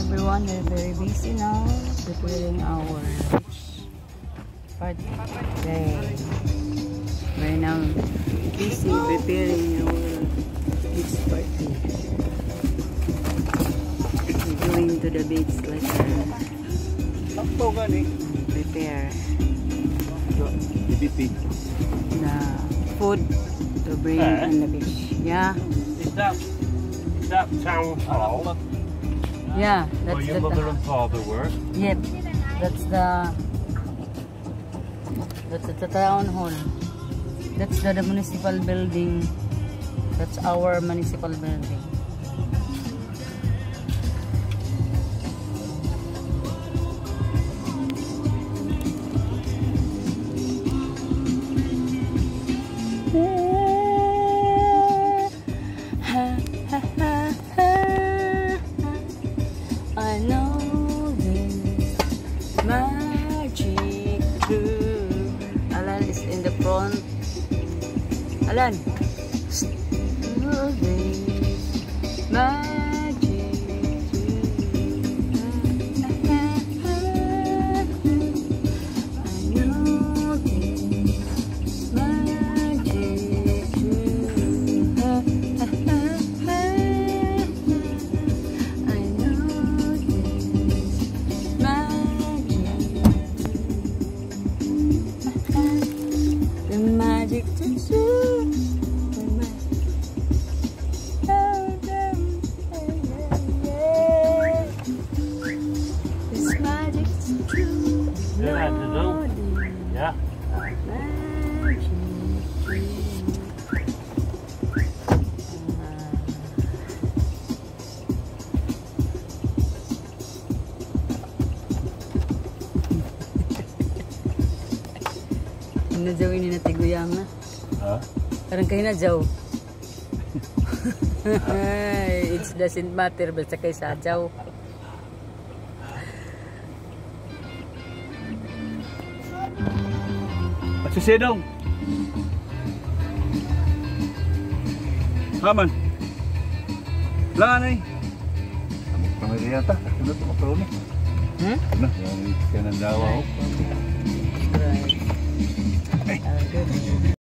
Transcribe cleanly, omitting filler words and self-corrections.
everyone. We're very busy now preparing our party day. We're now busy preparing our beach party. We're going to the beach like prepare the food to bring on the beach. Yeah. Is that town hall? Yeah, Where that's your mother and father work? Yep, that's the town hall. That's the municipal building. That's our municipal building. I know this magic true. Alan is in the front. Alan. Know this magic true. I know this magic true. The magic to do. This magic to do. Yeah. Najaw ini na tiguyang na. Huh? Karang kayo najaw. It doesn't matter basta kay sajaw. At si Sedong. Haman. Lanay. Pamilya yata. Ano ito makaroni? Ano? Yan ang dawa. Right.